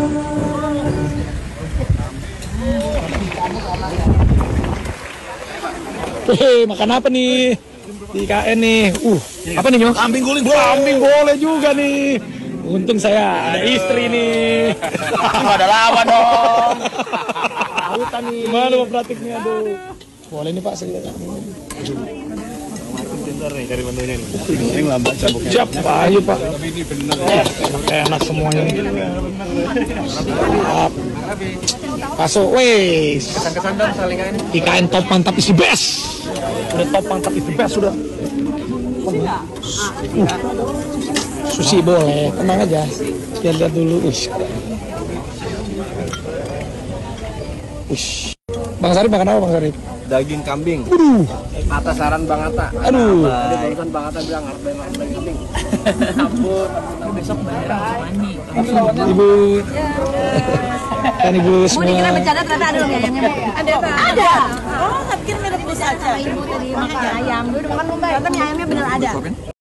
Makan apa nih? Di IKN nih. Apa nih, Nyo? Kambing guling. Kambing boleh juga nih. Untung saya ada istri nih. Ada lawan dong. Autan nih. Gimana Pak praktiknya, aduh. Boleh nih Pak, saya. Pintar nih cari bantunya nih. Ini lambat cabuknya. Siap, Pak. Ayo Pak. Enak semuanya nih. Siap. Masuk, wes. Kesan-kesan dong saling ini. IKN top mantap isi best. Udah top mantap isi best sudah. Sushi boleh, tenang aja. Lihat dulu. Bang Sarip makan apa Bang Sarip? Daging kambing. Atas saran Bang Atta. Aduh. Tadi barusan Bang Atta bilang harus makan daging kambing. Ampun, besok Ibu. Kan Ibu semua. Mau dikira bercanda ternyata ada loh ayamnya. Ada. Oh, tapi kira mirip bus aja. Ibu tadi makan ayam. Dulu makan Mumbai. Ternyata ayamnya bener ada.